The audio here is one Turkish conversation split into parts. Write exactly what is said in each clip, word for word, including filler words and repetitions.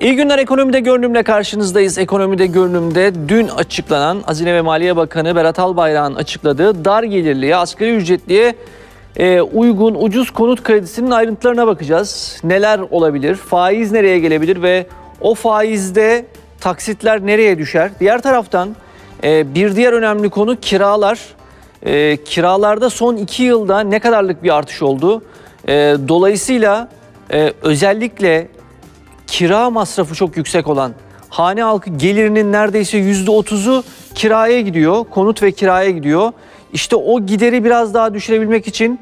İyi günler, Ekonomide Görünüm'le karşınızdayız. Ekonomide Görünüm'de dün açıklanan Hazine ve Maliye Bakanı Berat Albayrak'ın açıkladığı dar gelirliye, asgari ücretliye e, uygun ucuz konut kredisinin ayrıntılarına bakacağız. Neler olabilir, faiz nereye gelebilir ve o faizde taksitler nereye düşer? Diğer taraftan e, bir diğer önemli konu kiralar. E, kiralarda son iki yılda ne kadarlık bir artış oldu? E, dolayısıyla e, özellikle kira masrafı çok yüksek olan hane halkı gelirinin neredeyse yüzde otuzu kiraya gidiyor, konut ve kiraya gidiyor. İşte o gideri biraz daha düşürebilmek için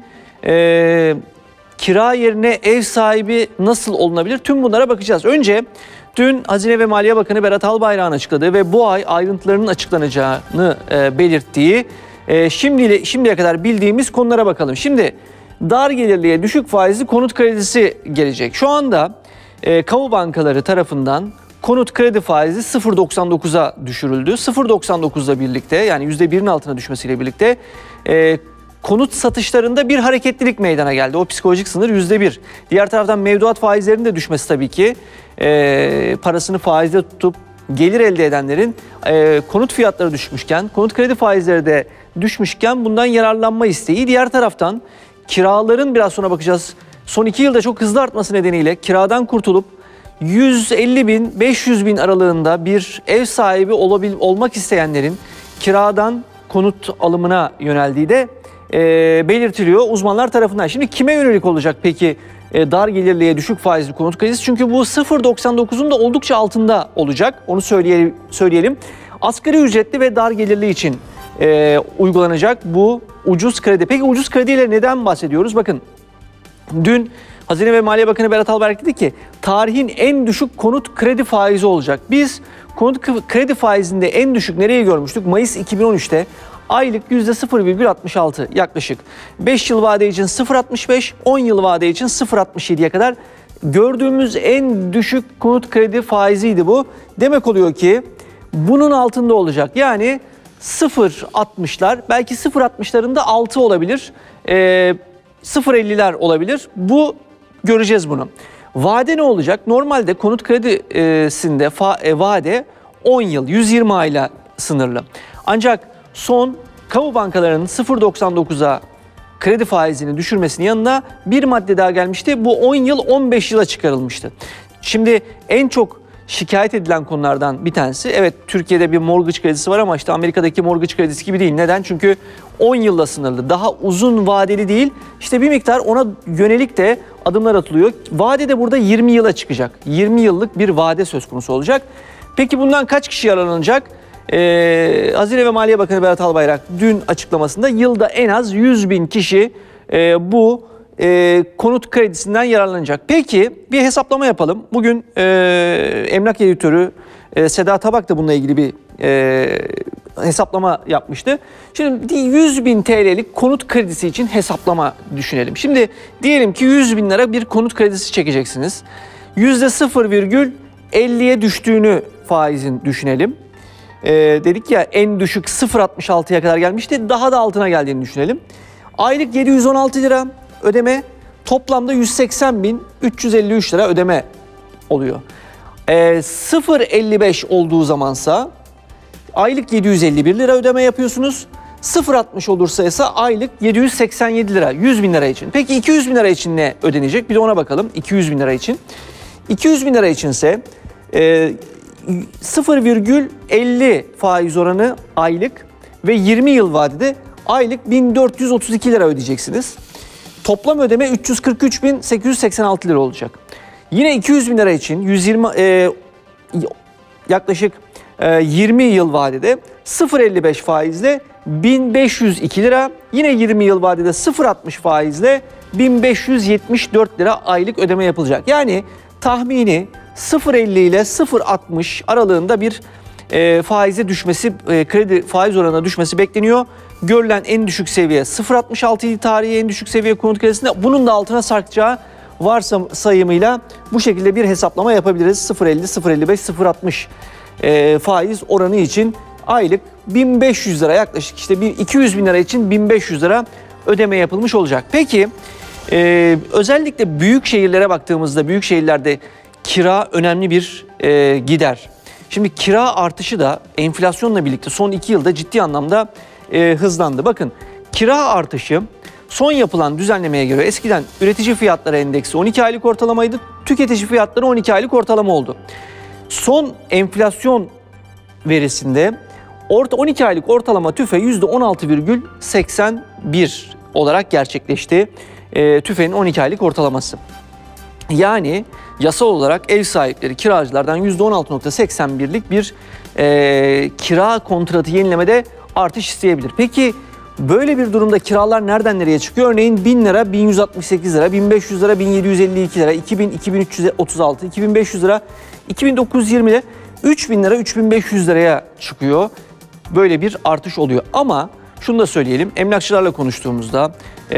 e, kira yerine ev sahibi nasıl olunabilir? Tüm bunlara bakacağız. Önce dün Hazine ve Maliye Bakanı Berat Albayrak'ın açıkladığı ve bu ay ayrıntılarının açıklanacağını e, belirttiği e, şimdiyle, şimdiye kadar bildiğimiz konulara bakalım. Şimdi dar gelirliye düşük faizli konut kredisi gelecek. Şu anda E, kamu bankaları tarafından konut kredi faizi sıfır virgül doksan dokuza düşürüldü. sıfır virgül doksan dokuzla birlikte, yani yüzde birin altına düşmesiyle birlikte e, konut satışlarında bir hareketlilik meydana geldi. O psikolojik sınır yüzde bir. Diğer taraftan mevduat faizlerinin de düşmesi tabii ki e, parasını faizde tutup gelir elde edenlerin e, konut fiyatları düşmüşken, konut kredi faizleri de düşmüşken bundan yararlanma isteği. Diğer taraftan kiraların, biraz sonra bakacağız, son iki yılda çok hızlı artması nedeniyle kiradan kurtulup yüz elli bin beş yüz bin aralığında bir ev sahibi olabil, olmak isteyenlerin kiradan konut alımına yöneldiği de e, belirtiliyor uzmanlar tarafından. Şimdi kime yönelik olacak peki e, dar gelirliye düşük faizli konut kredisi? Çünkü bu sıfır virgül doksan dokuzun da oldukça altında olacak. Onu söyleyelim. söyleyelim. Asgari ücretli ve dar gelirli için e, uygulanacak bu ucuz kredi. Peki ucuz krediyle neden bahsediyoruz? Bakın, dün Hazine ve Maliye Bakanı Berat Albayrak dedi ki tarihin en düşük konut kredi faizi olacak. Biz konut kredi faizinde en düşük nereyi görmüştük? Mayıs iki bin on üçte aylık yüzde sıfır virgül altmış altı yaklaşık. beş yıl vade için sıfır virgül altmış beş, on yıl vade için sıfır virgül altmış yediye kadar gördüğümüz en düşük konut kredi faiziydi bu. Demek oluyor ki bunun altında olacak. Yani sıfır virgül altmışlar, belki sıfır virgül altmışların da altı olabilir. Ee, sıfır virgül elliler olabilir. Bu, göreceğiz bunu. Vade ne olacak? Normalde konut kredisinde e, vade on yıl, yüz yirmi ayla sınırlı. Ancak son kamu bankalarının sıfır virgül doksan dokuza kredi faizini düşürmesinin yanına bir madde daha gelmişti. Bu on yıl on beş yıla çıkarılmıştı. Şimdi en çok şikayet edilen konulardan bir tanesi, evet Türkiye'de bir mortgage kredisi var ama işte Amerika'daki mortgage kredisi gibi değil. Neden? Çünkü on yılla sınırlı, daha uzun vadeli değil. İşte bir miktar ona yönelik de adımlar atılıyor. Vade de burada yirmi yıla çıkacak. yirmi yıllık bir vade söz konusu olacak. Peki bundan kaç kişi yararlanacak? Ee, Hazine ve Maliye Bakanı Berat Albayrak dün açıklamasında yılda en az yüz bin kişi e, bu e, konut kredisinden yararlanacak. Peki bir hesaplama yapalım. Bugün e, emlak editörü e, Seda Tabak da bununla ilgili bir e, hesaplama yapmıştı. Şimdi yüz bin T L'lik konut kredisi için hesaplama düşünelim. Şimdi diyelim ki yüz bin lira bir konut kredisi çekeceksiniz. yüzde sıfır virgül elliye düştüğünü faizin düşünelim. Ee, dedik ya en düşük sıfır virgül altmış altıya kadar gelmişti. Daha da altına geldiğini düşünelim. Aylık yedi yüz on altı lira ödeme, toplamda yüz seksen bin üç yüz elli üç lira ödeme oluyor. Ee, sıfır virgül elli beş olduğu zamansa aylık yedi yüz elli bir lira ödeme yapıyorsunuz. sıfır virgül altmış olursa ise aylık yedi yüz seksen yedi lira, yüz bin lira için. Peki iki yüz bin lira için ne ödenecek? Bir de ona bakalım. iki yüz bin lira için. iki yüz bin lira içinse e, sıfır virgül elli faiz oranı aylık ve yirmi yıl vadede aylık bin dört yüz otuz iki lira ödeyeceksiniz. Toplam ödeme üç yüz kırk üç bin sekiz yüz seksen altı lira olacak. Yine iki yüz bin lira için yüz yirmi e, yaklaşık e, yirmi yıl vadede sıfır virgül elli beş faizle bin beş yüz iki lira, yine yirmi yıl vadede sıfır virgül altmış faizle bin beş yüz yetmiş dört lira aylık ödeme yapılacak. Yani tahmini sıfır virgül elli ile sıfır virgül altmış aralığında bir e, faize düşmesi, e, kredi faiz oranına düşmesi bekleniyor. Görülen en düşük seviye sıfır virgül altmış altı tarihi en düşük seviye konut kredisinde, bunun da altına sarkacağı varsayımıyla bu şekilde bir hesaplama yapabiliriz. sıfır virgül elli, sıfır virgül elli beş, sıfır virgül altmış e, faiz oranı için aylık bin beş yüz lira, yaklaşık işte iki yüz bin lira için bin beş yüz lira ödeme yapılmış olacak. Peki e, özellikle büyük şehirlere baktığımızda, büyük şehirlerde kira önemli bir e, gider. Şimdi kira artışı da enflasyonla birlikte son iki yılda ciddi anlamda e, hızlandı. Bakın kira artışı son yapılan düzenlemeye göre eskiden üretici fiyatları endeksi on iki aylık ortalamaydı, tüketici fiyatları on iki aylık ortalama oldu. Son enflasyon verisinde orta on iki aylık ortalama tüfe yüzde on altı virgül seksen bir olarak gerçekleşti. E, tüfenin on iki aylık ortalaması. Yani yasal olarak ev sahipleri kiracılardan yüzde on altı virgül seksen birlik bir e, kira kontratı yenilemede artış isteyebilir. Peki böyle bir durumda kiralar nereden nereye çıkıyor? Örneğin bin lira, bin yüz altmış sekiz lira, bin beş yüz lira, bin yedi yüz elli iki lira, iki bin, iki bin üç yüz otuz altı, iki bin beş yüz lira, iki bin dokuz yüz yirmi lira, üç bin lira, üç bin beş yüz liraya çıkıyor. Böyle bir artış oluyor. Ama şunu da söyleyelim, emlakçılarla konuştuğumuzda, e,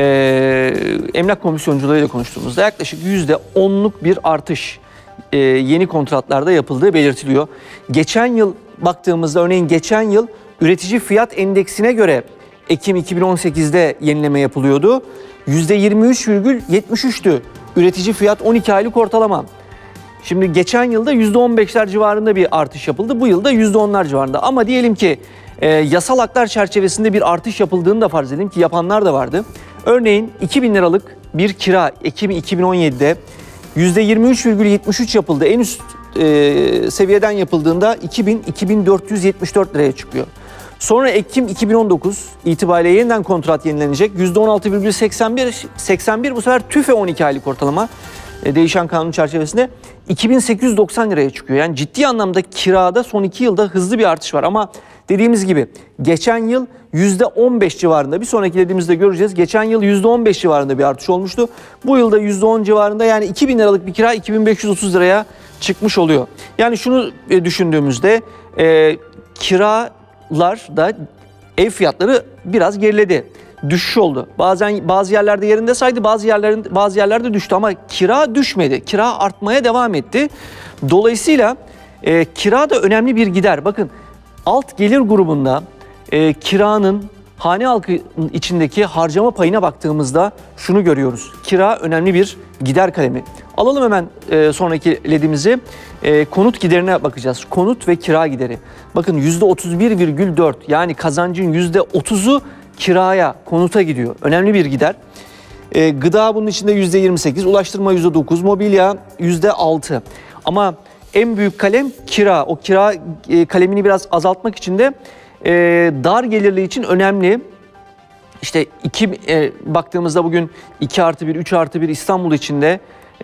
emlak komisyoncularıyla konuştuğumuzda yaklaşık yüzde onluk bir artış e, yeni kontratlarda yapıldığı belirtiliyor. Geçen yıl baktığımızda, örneğin geçen yıl üretici fiyat endeksine göre Ekim iki bin on sekizde yenileme yapılıyordu. yüzde yirmi üç virgül yetmiş üçtü üretici fiyat on iki aylık ortalama. Şimdi geçen yılda yüzde on beşler civarında bir artış yapıldı. Bu yılda yüzde onlar civarında. Ama diyelim ki e, yasal haklar çerçevesinde bir artış yapıldığını da farz edelim ki yapanlar da vardı. Örneğin iki bin liralık bir kira Ekim iki bin on yedide yüzde yirmi üç virgül yetmiş üç yapıldı. En üst e, seviyeden yapıldığında iki bin iki bin dört yüz yetmiş dört liraya çıkıyor. Sonra Ekim iki bin on dokuz itibariyle yeniden kontrat yenilenecek. yüzde on altı virgül seksen bir, seksen bir bu sefer tüfe on iki aylık ortalama e, değişen kanun çerçevesinde iki bin sekiz yüz doksan liraya çıkıyor. Yani ciddi anlamda kirada son iki yılda hızlı bir artış var. Ama dediğimiz gibi geçen yıl yüzde on beş civarında, bir sonraki dediğimizde göreceğiz. Geçen yıl yüzde on beş civarında bir artış olmuştu. Bu yılda yüzde on civarında, yani iki bin liralık bir kira iki bin beş yüz otuz liraya çıkmış oluyor. Yani şunu e, düşündüğümüzde e, kira da ev fiyatları biraz geriledi. Düşüş oldu. Bazen bazı yerlerde yerinde saydı, bazı yerlerinde bazı yerlerde düştü ama kira düşmedi. Kira artmaya devam etti. Dolayısıyla e, kira da önemli bir gider. Bakın alt gelir grubunda e, kiranın hane halkı içindeki harcama payına baktığımızda şunu görüyoruz. Kira önemli bir gider kalemi. Alalım hemen e, sonraki ledimizi. E, konut giderine bakacağız. Konut ve kira gideri. Bakın yüzde otuz bir virgül dört, yani kazancın yüzde otuzu kiraya, konuta gidiyor. Önemli bir gider. E, gıda bunun içinde yüzde yirmi sekiz, ulaştırma yüzde dokuz, mobilya yüzde altı. Ama en büyük kalem kira. O kira e, kalemini biraz azaltmak için de e, dar gelirli için önemli. İşte iki, e, baktığımızda bugün iki artı bir, üç artı bir İstanbul içinde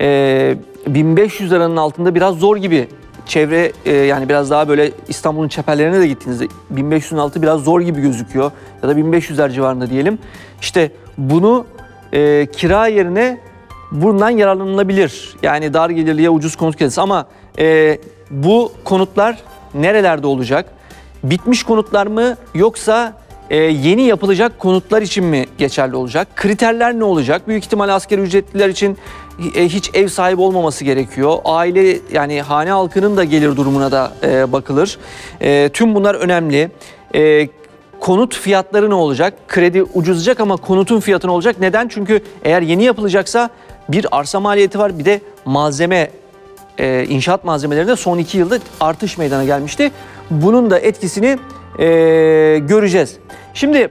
e, bin beş yüz liranın altında biraz zor gibi. Çevre e, yani biraz daha böyle İstanbul'un çeperlerine de gittiğinizde bin beş yüzün altı biraz zor gibi gözüküyor. Ya da bin beş yüzler civarında diyelim. İşte bunu e, kira yerine bundan yararlanılabilir. Yani dar gelirliye ucuz konut kredisi. Ama e, bu konutlar nerelerde olacak? Bitmiş konutlar mı, yoksa e, yeni yapılacak konutlar için mi geçerli olacak? Kriterler ne olacak? Büyük ihtimal asgari ücretliler için e, hiç ev sahibi olmaması gerekiyor. Aile, yani hane halkının da gelir durumuna da e, bakılır. E, tüm bunlar önemli. E, konut fiyatları ne olacak? Kredi ucuzlayacak ama konutun fiyatı ne olacak? Neden? Çünkü eğer yeni yapılacaksa bir arsa maliyeti var, bir de malzeme, e, inşaat malzemelerinde son iki yılda artış meydana gelmişti. Bunun da etkisini e, göreceğiz. Şimdi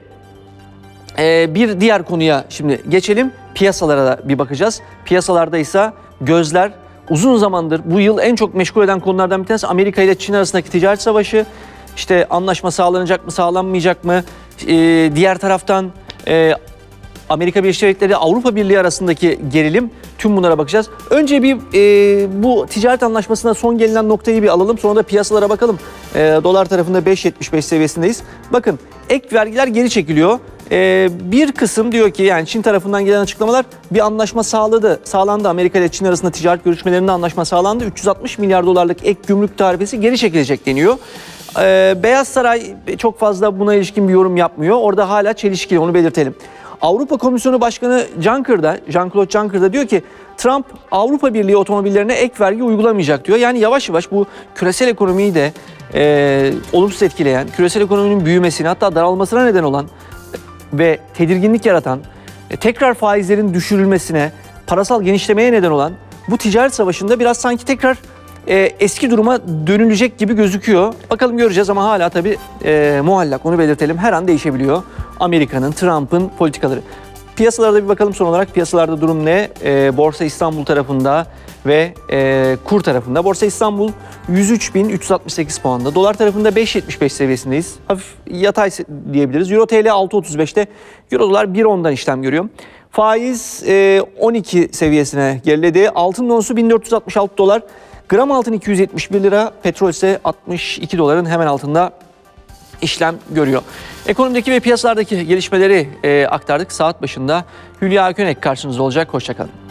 e, bir diğer konuya şimdi geçelim. Piyasalara da bir bakacağız. Piyasalarda ise gözler uzun zamandır, bu yıl en çok meşgul eden konulardan bir tanesi Amerika ile Çin arasındaki ticaret savaşı. İşte anlaşma sağlanacak mı, sağlanmayacak mı? E, diğer taraftan e, Amerika Birleşik Devletleri Avrupa Birliği arasındaki gerilim, tüm bunlara bakacağız. Önce bir e, bu ticaret anlaşmasına son gelinen noktayı bir alalım. Sonra da piyasalara bakalım. E, dolar tarafında beş yetmiş beş seviyesindeyiz. Bakın ek vergiler geri çekiliyor. E, bir kısım diyor ki, yani Çin tarafından gelen açıklamalar, bir anlaşma sağladı, sağlandı. Amerika ile Çin arasında ticaret görüşmelerinde anlaşma sağlandı. üç yüz altmış milyar dolarlık ek gümrük tarifesi geri çekilecek deniyor. Ee, Beyaz Saray çok fazla buna ilişkin bir yorum yapmıyor. Orada hala çelişkili, onu belirtelim. Avrupa Komisyonu Başkanı Juncker'da, Jean-Claude Juncker diyor ki Trump Avrupa Birliği otomobillerine ek vergi uygulamayacak diyor. Yani yavaş yavaş bu küresel ekonomiyi de e, olumsuz etkileyen, küresel ekonominin büyümesine, hatta daralmasına neden olan ve tedirginlik yaratan, e, tekrar faizlerin düşürülmesine, parasal genişlemeye neden olan bu ticaret savaşında biraz sanki tekrar e, eski duruma dönülecek gibi gözüküyor. Bakalım göreceğiz ama hala tabii e, muallak, onu belirtelim. Her an değişebiliyor Amerika'nın, Trump'ın politikaları. Piyasalarda bir bakalım son olarak. Piyasalarda durum ne? E, Borsa İstanbul tarafında ve e, kur tarafında. Borsa İstanbul yüz üç bin üç yüz altmış sekiz puanda. Dolar tarafında beş yetmiş beş seviyesindeyiz. Hafif yatay diyebiliriz. Euro T L altı otuz beşte. Euro dolar bir ondan işlem görüyor. Faiz e, on iki seviyesine geriledi. Altın onsu bin dört yüz altmış altı dolar. Gram altın iki yüz yetmiş bir lira. Petrol ise altmış iki doların hemen altında işlem görüyor. Ekonomideki ve piyasalardaki gelişmeleri e, aktardık. Saat başında Hülya Könek karşınızda olacak. Hoşça kalın.